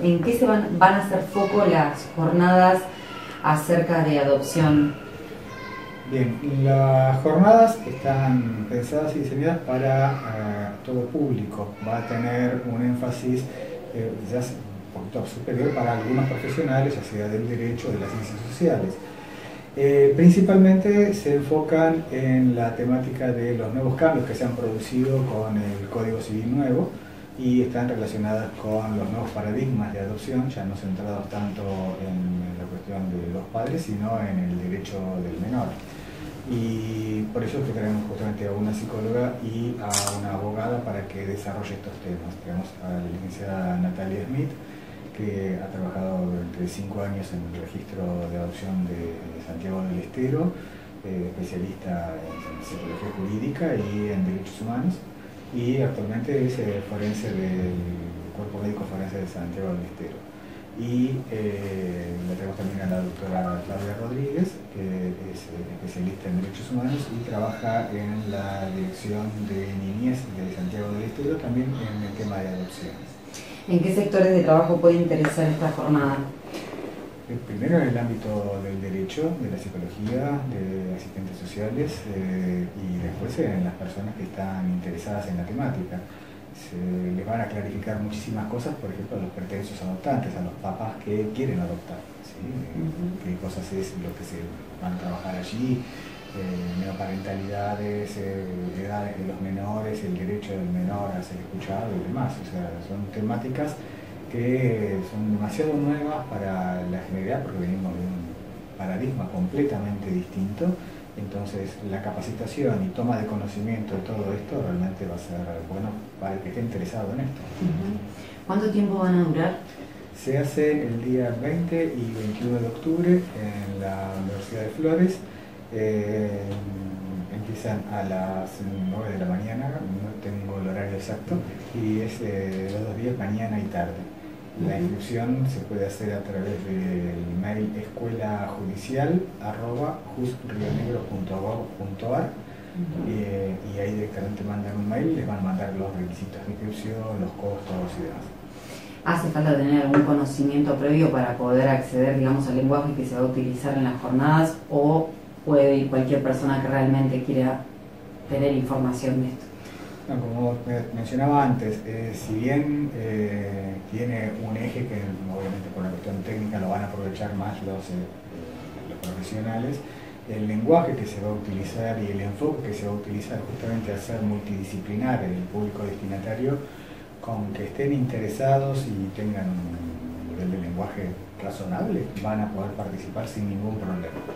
¿En qué van a hacer foco las jornadas acerca de adopción? Bien, las jornadas están pensadas y diseñadas para todo público. Va a tener un énfasis quizás un poquito superior para algunos profesionales, ya sea del derecho o de las ciencias sociales. Principalmente se enfocan en la temática de los nuevos cambios que se han producido con el Código Civil nuevo y están relacionadas con los nuevos paradigmas de adopción, ya no centrados tanto en la cuestión de los padres, sino en el derecho del menor. Y por eso es que tenemos justamente a una psicóloga y a una abogada para que desarrolle estos temas. Tenemos a la licenciada Natalia Smith, que ha trabajado durante 5 años en el registro de adopción de Santiago del Estero, especialista en psicología jurídica y en derechos humanos, y actualmente es forense del Cuerpo Médico Forense de Santiago del Estero. Y le tenemos también a la doctora Claudia Rodríguez, que es especialista en derechos humanos y trabaja en la dirección de niñez de Santiago del Estero, también en el tema de adopciones. ¿En qué sectores de trabajo puede interesar esta jornada? Primero en el ámbito del derecho, de la psicología, de asistentes sociales y después en las personas que están interesadas en la temática. Se les van a clarificar muchísimas cosas, por ejemplo, a los pretensos adoptantes, a los papás que quieren adoptar, ¿sí? Qué cosas es lo que se van a trabajar allí, neoparentalidades, edades de los menores, el derecho del menor a ser escuchado y demás. O sea, son temáticas que son demasiado nuevas para la generalidad porque venimos de un paradigma completamente distinto. Entonces la capacitación y toma de conocimiento de todo esto realmente va a ser bueno para el que esté interesado en esto. ¿Cuánto tiempo van a durar? Se hace el día 20 y 21 de octubre en la Universidad de Flores. Empiezan a las 9 de la mañana, no tengo el horario exacto, y es los 2 días, mañana y tarde. La inscripción se puede hacer a través del email escuelajudicial@jusrionegro.gov.ar y ahí directamente mandan un mail, les van a mandar los requisitos de inscripción, los costos y demás. ¿Hace falta tener algún conocimiento previo para poder acceder, digamos, al lenguaje que se va a utilizar en las jornadas, o puede ir cualquier persona que realmente quiera tener información de esto? No, como mencionaba antes, si bien tiene un eje que obviamente por la cuestión técnica lo van a aprovechar más los profesionales, el lenguaje que se va a utilizar y el enfoque que se va a utilizar justamente a ser multidisciplinar en el público destinatario, con que estén interesados y tengan un nivel de lenguaje razonable, van a poder participar sin ningún problema.